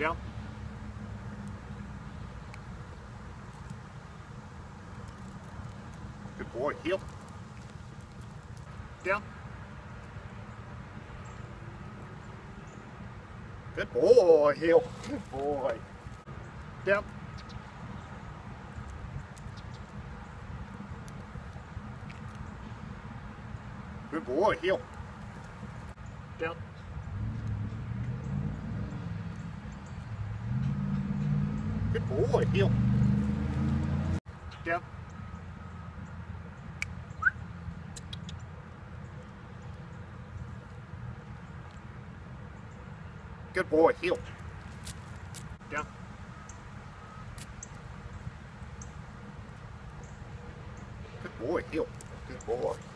Down. Good boy. Heel. Down. Good boy. Heel. Good boy. Down. Good boy. Heel. Down. Good boy. Heel. Down. Good boy. Heel. Down. Good boy. Heel. Good boy.